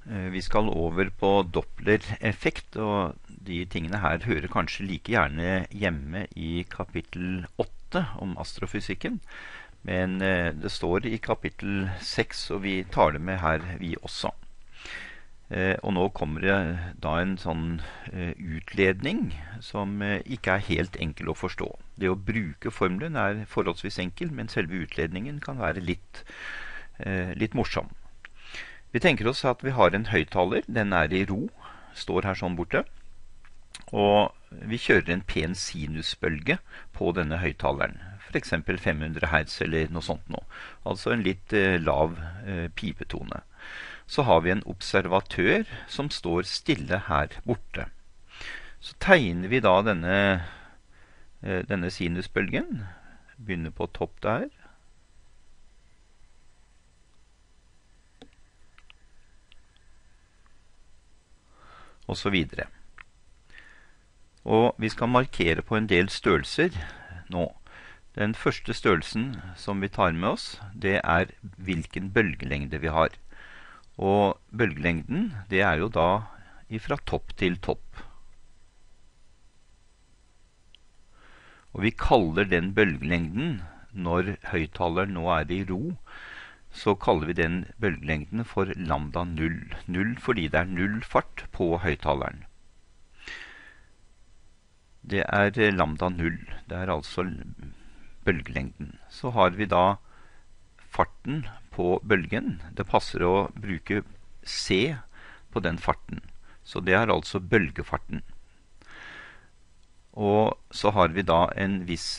Vi skal over på Doppler-effekt, og de tingene her hører kanskje like gjerne hjemme i kapittel 8 om astrofysikken. Men det står i kapittel 6, og vi tar det med her vi også. Og nå kommer det da en sånn utledning som ikke er helt enkel å forstå. Det å bruke formelen er forholdsvis enkel, men selve utledningen kan være litt morsom. Vi tenker oss at vi har en høyttaler, den er i ro, står her sånn borte, og vi kjører en pen sinusbølge på denne høyttaleren, for eksempel 500 Hz eller noe sånt nå, altså en litt lav pipetone. Så har vi en observatør som står stille her borte. Så tegner vi da denne sinusbølgen, begynner på topp der, og så videre. Og vi skal markere på en del størrelser nå. Den første størrelsen som vi tar med oss, det er hvilken bølgelengde vi har. Og bølgelengden, det er jo da ifra topp til topp. Og vi kaller den bølgelengden, når høyttaleren nå er i ro, så kaller vi den bølgelengden for lambda 0. 0 fordi det er null fart på høyttaleren. Det er lambda 0. Det er altså bølgelengden. Så har vi da farten på bølgen. Det passer å bruke C på den farten. Så det er altså bølgefarten. Og så har vi da en viss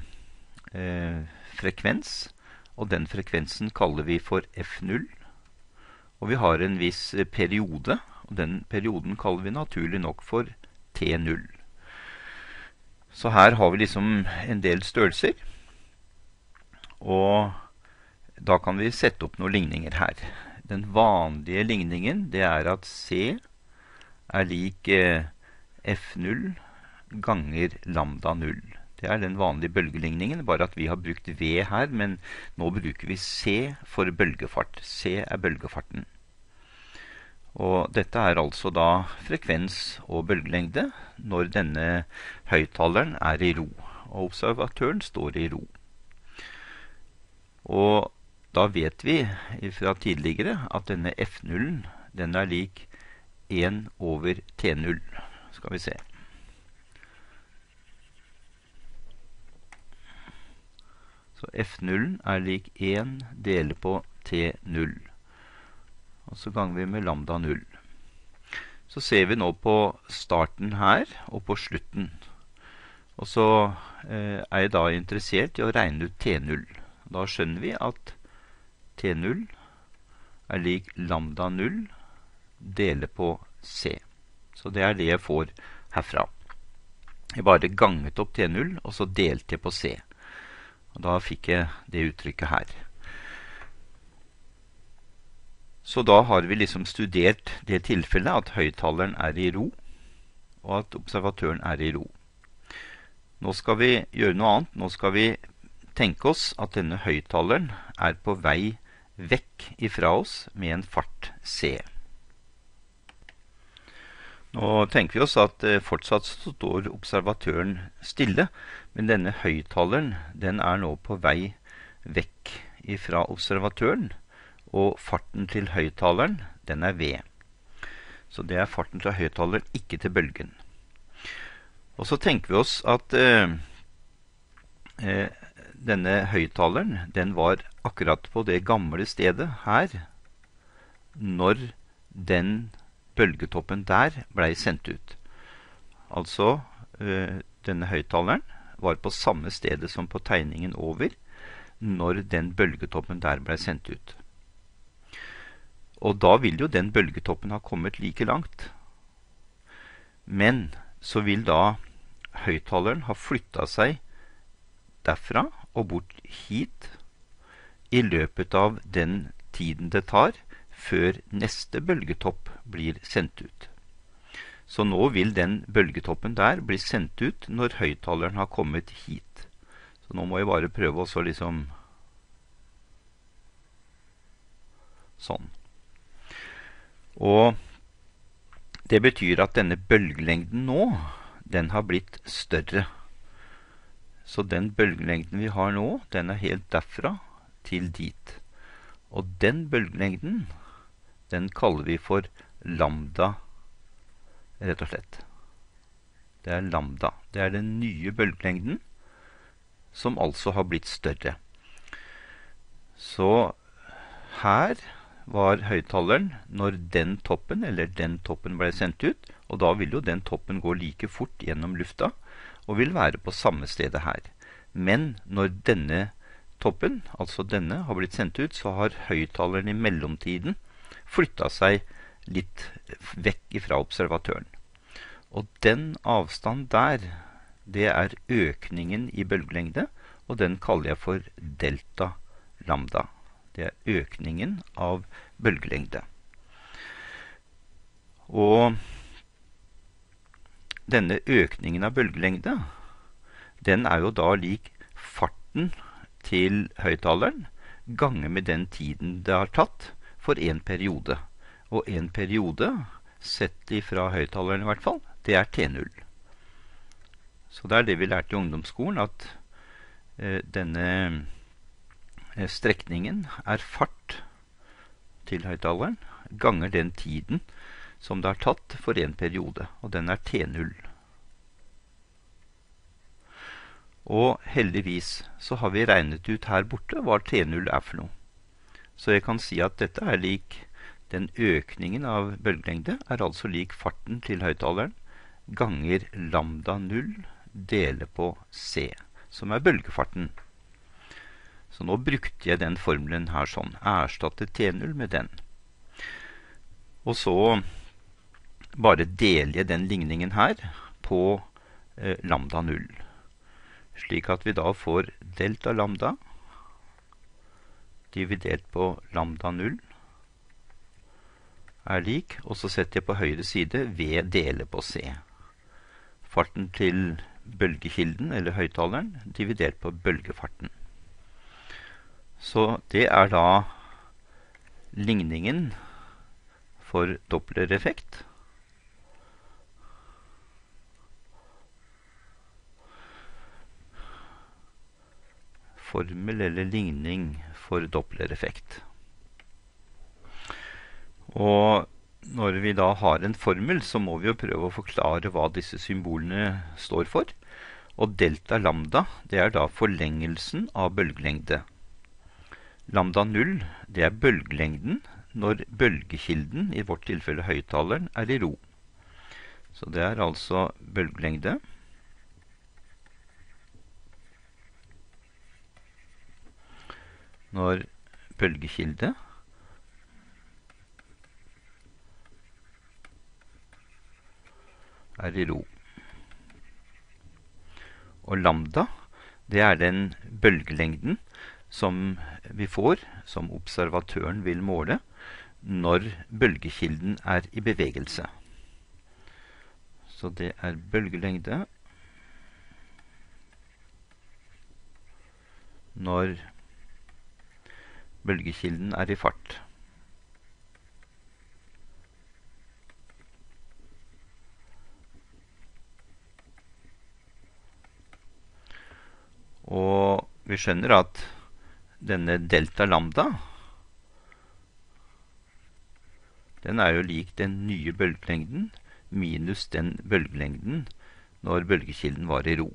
frekvens, og den frekvensen kaller vi for F0. Og vi har en viss periode, og den perioden kaller vi naturlig nok for T0. Så her har vi liksom en del størrelser, og da kan vi sette opp noen ligninger her. Den vanlige ligningen, det er at C er lik F0 ganger lambda 0. Det er den vanlige bølgeligningen, bare at vi har brukt V her, men nå bruker vi C for bølgefart. C er bølgefarten. Og dette er altså da frekvens og bølgelengde når denne høyttaleren er i ro, og observatøren står i ro. Og da vet vi fra tidligere at denne F0, den er lik 1 over T0. Skal vi se. Så F0 er lik 1 deler på T0. Og så ganger vi med lambda 0. Så ser vi nå på starten her, og på slutten. Og så er jeg da interessert i å regne ut T0. Da skjønner vi at T0 er lik lambda 0 deler på C. Så det er det jeg får herfra. Jeg bare ganget opp T0, og så delte jeg på C. Og da fikk jeg det uttrykket her. Så da har vi liksom studert det tilfellet at høyttaleren er i ro, og at observatøren er i ro. Nå skal vi gjøre noe annet. Nå skal vi tenke oss at denne høyttaleren er på vei vekk ifra oss med en fart C. Nå tenker vi oss at fortsatt står observatøren stille, men denne høyttaleren, den er nå på vei vekk ifra observatøren, og farten til høyttaleren, den er V. Så det er farten til høyttaleren, ikke til bølgen. Og så tenker vi oss at denne høyttaleren, den var akkurat på det gamle stedet her, når den bølgetoppen der ble sendt ut. Altså, denne høyttaleren var på samme stedet som på tegningen over, når den bølgetoppen der ble sendt ut. Og da vil jo den bølgetoppen ha kommet like langt. Men så vil da høyttaleren ha flyttet seg derfra og bort hit i løpet av den tiden det tar før neste bølgetopp blir sendt ut. Så nå vil den bølgetoppen der bli sendt ut når høyttaleren har kommet hit. Så nå må jeg bare prøve også liksom sånn. Og det betyr at denne bølgelengden nå, den har blitt større. Så den bølgelengden vi har nå, den er helt derfra til dit. Og den bølgelengden, den kaller vi for lambda, rett og slett. Det er lambda. Det er den nye bølgelengden, som altså har blitt større. Så her var høyttaleren når den toppen, eller den toppen ble sendt ut, og da vil jo den toppen gå like fort gjennom lufta, og vil være på samme stedet her. Men når denne toppen, altså denne, har blitt sendt ut, så har høyttaleren i mellomtiden flyttet seg litt vekk fra observatøren. Og den avstand der, det er økningen i bølgelengde, og den kaller jeg for delta lambda. Det er økningen av bølgelengde. Og denne økningen av bølgelengde, den er jo da lik farten til høyttaleren gange med den tiden det har tatt for en periode. Og en periode, sett ifra høyttaleren i hvert fall, det er T0. Så det er det vi lærte i ungdomsskolen, at denne strekningen er fart til høyttaleren ganger den tiden som det har tatt for en periode, og den er T0. Og heldigvis så har vi regnet ut her borte hva T0 er for noe. Så jeg kan si at dette er lik den økningen av bølgelengde er altså lik farten til høyttaleren ganger lambda 0 dele på C, som er bølgefarten. Så nå brukte jeg den formelen her sånn, erstattet T0 med den. Og så bare deler jeg den ligningen her på lambda 0. Slik at vi da får delta lambda dividert på lambda 0 er lik, og så setter jeg på høyre side V dele på C. Farten til bølgekilden, eller høyttaleren, dividert på bølgefarten. Så det er da ligningen for Doppler-effekt. Formel eller ligning for Doppler-effekt. Og når vi da har en formel, så må vi jo prøve å forklare hva disse symbolene står for. Og delta lambda, det er da forlengelsen av bølgelengde. Lambda 0, det er bølgelengden når bølgekilden, i vårt tilfelle høyttaleren, er i ro. Så det er altså bølgelengde når bølgekilde er i ro. Og lambda, det er den bølgelengden som vi får, som observatøren vil måle, når bølgekilden er i bevegelse. Så det er bølgelengde når bølgekilden er i fart. Og vi skjønner at denne delta lambda, den er jo lik den nye bølgelengden minus den bølgelengden når bølgekilden var i ro.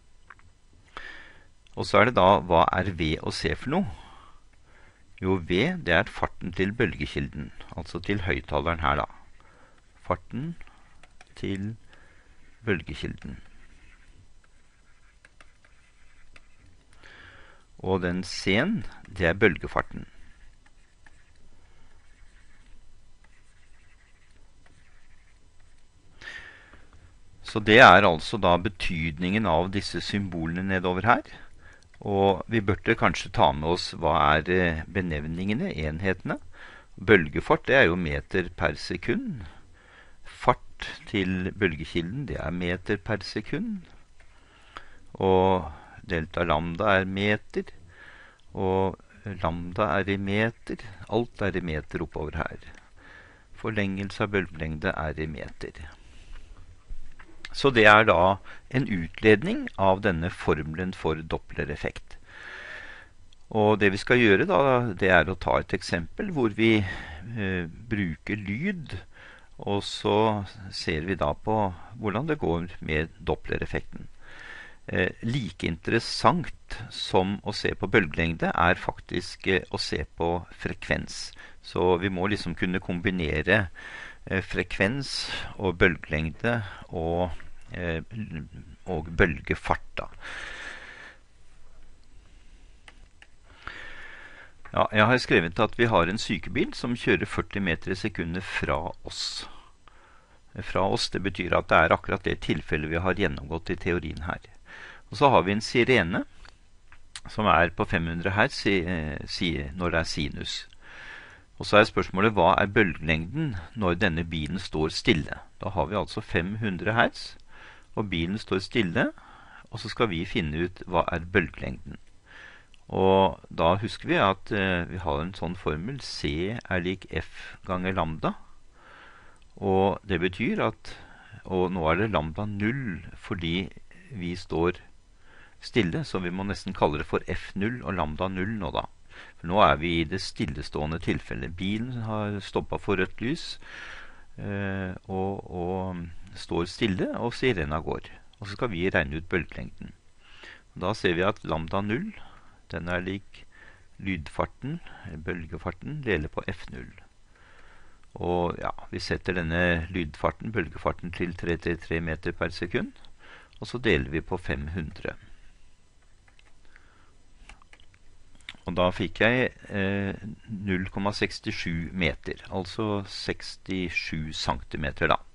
Og så er det da, hva er V og C for noe? Jo, V, det er farten til bølgekilden, altså til høyttaleren her da. Farten til bølgekilden. Og den C-en, det er bølgefarten. Så det er altså da betydningen av disse symbolene nedover her. Og vi burde kanskje ta med oss hva er benevningene, enhetene. Bølgefart, det er jo meter per sekund. Fart til bølgekilden, det er meter per sekund. Og delta lambda er meter, og lambda er i meter. Alt er i meter oppover her. Forlengelse av bølgelengde er i meter. Så det er da en utledning av denne formelen for Doppler-effekt. Og det vi skal gjøre da, det er å ta et eksempel hvor vi bruker lyd, og så ser vi da på hvordan det går med Doppler-effekten. Like interessant som å se på bølgelengde er faktisk å se på frekvens. Så vi må liksom kunne kombinere frekvens og bølgelengde og bølgefart da. Ja, jeg har skrevet at vi har en sykebil som kjører 40 meter i sekundet fra oss. Fra oss, det betyr at det er akkurat det tilfellet vi har gjennomgått i teorien her. Og så har vi en sirene som er på 500 hertz når det er sinus. Og så er spørsmålet, hva er bølgelengden når denne bilen står stille? Da har vi altså 500 hertz, og bilen står stille, og så skal vi finne ut hva er bølgelengden. Og da husker vi at vi har en sånn formel, C er lik F ganger lambda. Og det betyr at, og nå er det lambda 0 fordi vi står stille, så vi må nesten kalle det for F0 og lambda 0 nå da. For nå er vi i det stillestående tilfellet. Bilen har stoppet for rødt lys og står stille, og sirena går. Og så skal vi regne ut bølgelengden. Da ser vi at lambda 0, den er lik lydfarten, bølgefarten, deler på F0. Og ja, vi setter denne lydfarten, bølgefarten, til 333 meter per sekund, og så deler vi på 500. Og da fikk jeg 0,67 meter, altså 67 centimeter da.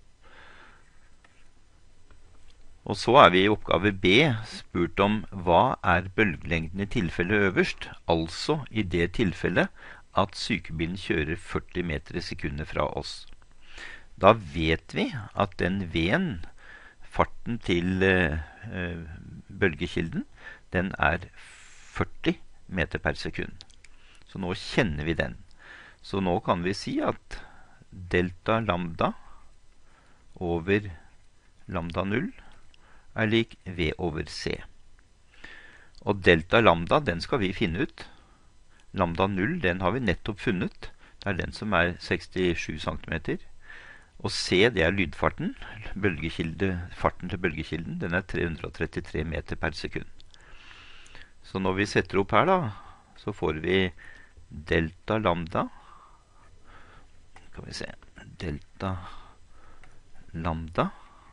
Og så er vi i oppgave B spurt om hva er bølgelengden i tilfellet øverst, altså i det tilfellet at sykebilen kjører 40 meter i sekundet fra oss. Da vet vi at den V-en, farten til bølgekilden, den er 40 meter per sekund. Så nå kjenner vi den. Så nå kan vi si at delta lambda over lambda 0 er lik V over C. Og delta lambda, den skal vi finne ut. Lambda 0, den har vi nettopp funnet. Det er den som er 67 centimeter. Og C, det er lydfarten. Farten til bølgekilden, den er 333 meter per sekund. Så når vi setter opp her da, så får vi delta lambda. Kan vi se. Delta lambda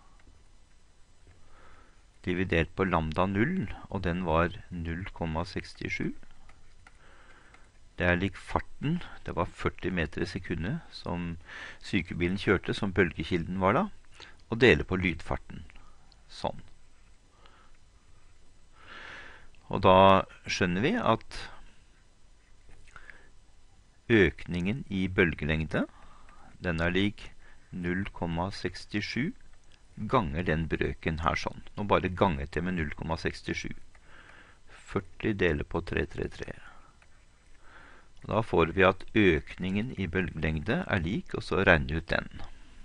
dividert på lambda 0, og den var 0,67. Det er lik farten, det var 40 meter i sekundet som sykebilen kjørte, som bølgekilden var da, og deler på lydfarten. Sånn. Og da skjønner vi at økningen i bølgelengde, den er lik 0,67 ganger den brøken her sånn. Nå bare ganger det med 0,67. 40 deler på 333. Da får vi at økningen i bølgelengde er lik, og så regner ut den.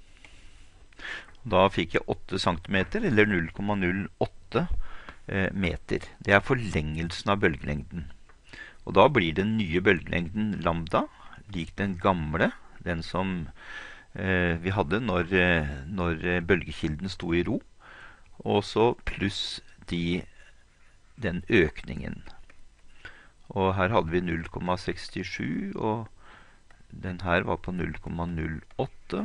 Da fikk jeg 8 cm, eller 0,08 meter. Det er forlengelsen av bølgelengden. Og da blir den nye bølgelengden lambda, lik den gamle, den som vi hadde når bølgekilden sto i ro, og så pluss den økningen. Og her hadde vi 0,67, og den her var på 0,08.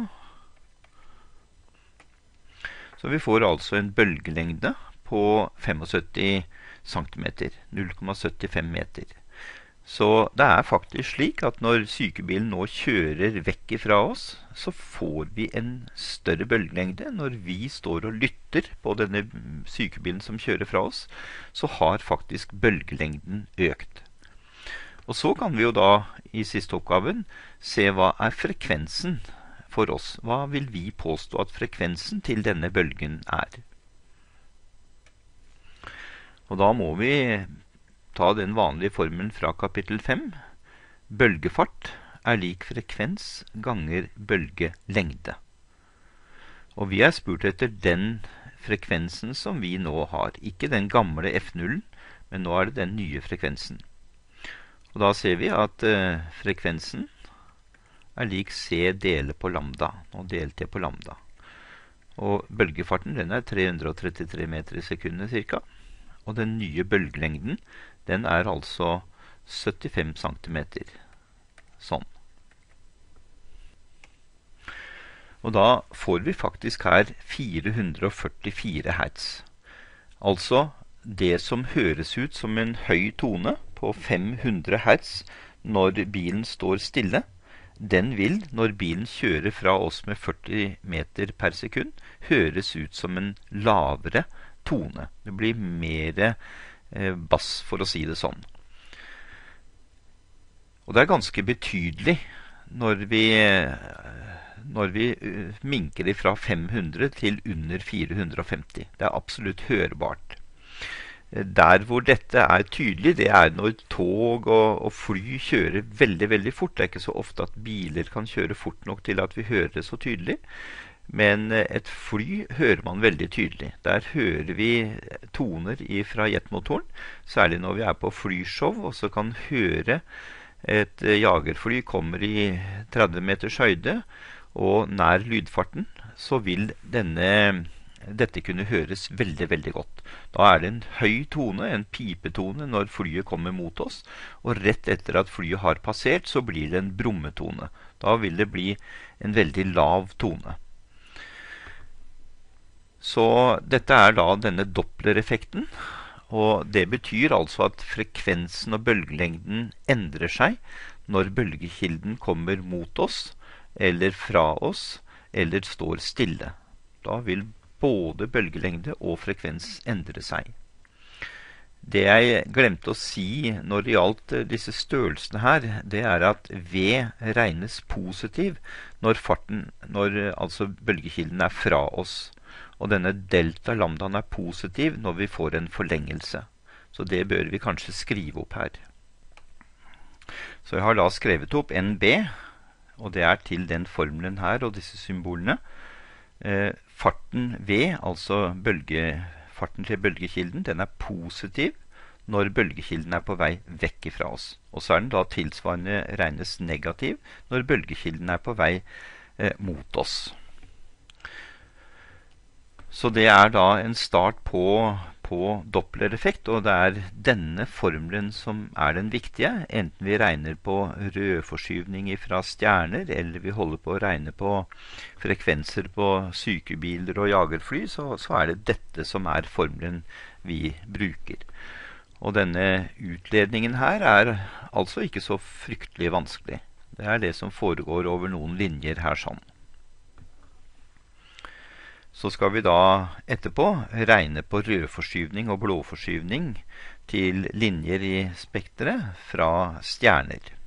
Så vi får altså en bølgelengde på 75 cm, 0,75 meter. Så det er faktisk slik at når sykebilen nå kjører vekk fra oss, så får vi en større bølgelengde. Når vi står og lytter på denne sykebilen som kjører fra oss, så har faktisk bølgelengden økt. Og så kan vi jo da i siste oppgaven se hva er frekvensen for oss. Hva vil vi påstå at frekvensen til denne bølgen er? Og da må vi ta den vanlige formelen fra kapittel 5. Bølgefart er lik frekvens ganger bølgelengde. Og vi er spurt etter den frekvensen som vi nå har. Ikke den gamle F0, men nå er det den nye frekvensen. Og da ser vi at frekvensen er lik C dele på lambda. Nå delte jeg på lambda. Og bølgefarten den er 333 meter i sekundet cirka. Og den nye bølgelengden den er altså 75 centimeter. Sånn. Og da får vi faktisk her 444 hertz. Altså det som høres ut som en høy tone på 500 hertz når bilen står stille, den vil, når bilen kjører fra oss med 40 meter per sekund, høres ut som en lavere tone. Det blir mer bass, for å si det sånn. Og det er ganske betydelig når vi minker fra 500 til under 450. Det er absolutt hørbart. Der hvor dette er tydelig, det er når tog og fly kjører veldig, veldig fort. Det er ikke så ofte at biler kan kjøre fort nok til at vi hører det så tydelig. Men et fly hører man veldig tydelig. Der hører vi toner fra jetmotoren, særlig når vi er på flyshow, og så kan høre et jagerfly kommer i 30 meters høyde, og nær lydfarten, så vil dette kunne høres veldig, veldig godt. Da er det en høy tone, en pipetone, når flyet kommer mot oss, og rett etter at flyet har passert, så blir det en brummetone. Da vil det bli en veldig lav tone. Så dette er da denne Doppler-effekten, og det betyr altså at frekvensen og bølgelengden endrer seg når bølgekilden kommer mot oss, eller fra oss, eller står stille. Da vil både bølgelengde og frekvens endre seg. Det jeg glemte å si når det gjaldt disse størrelsene her, det er at V regnes positiv når altså bølgekilden er fra oss. Og denne delta lambdaen er positiv når vi får en forlengelse. Så det bør vi kanskje skrive opp her. Så jeg har da skrevet opp NB, og det er til den formelen her og disse symbolene. Farten V, altså farten til bølgekilden, den er positiv når bølgekilden er på vei vekk fra oss. Og så er den da tilsvarende regnes negativ når bølgekilden er på vei mot oss. Så det er da en start på Doppler-effekt, og det er denne formelen som er den viktige. Enten vi regner på rødforskyvning fra stjerner, eller vi holder på å regne på frekvenser på sykebiler og jagerfly, så er det dette som er formelen vi bruker. Og denne utledningen her er altså ikke så fryktelig vanskelig. Det er det som foregår over noen linjer her sånn. Så skal vi da etterpå regne på rødforskyvning og blåforskyvning til linjer i spektret fra stjerner.